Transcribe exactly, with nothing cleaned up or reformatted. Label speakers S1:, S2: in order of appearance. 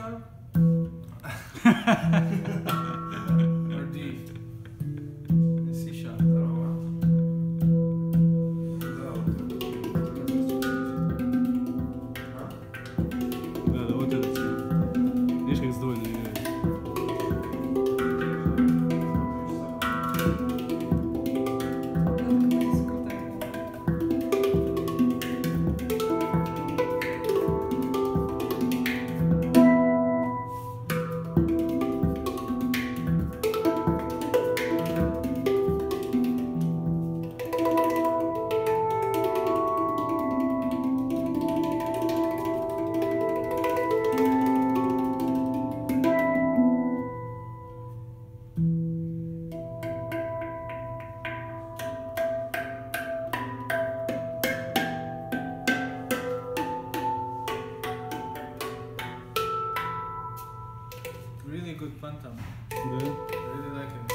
S1: sharp? Or D? C sharp.
S2: لا لا вот этот. Видишь, как сдвоенно играет.
S1: Really good phantom.
S2: Да.
S1: Really like it.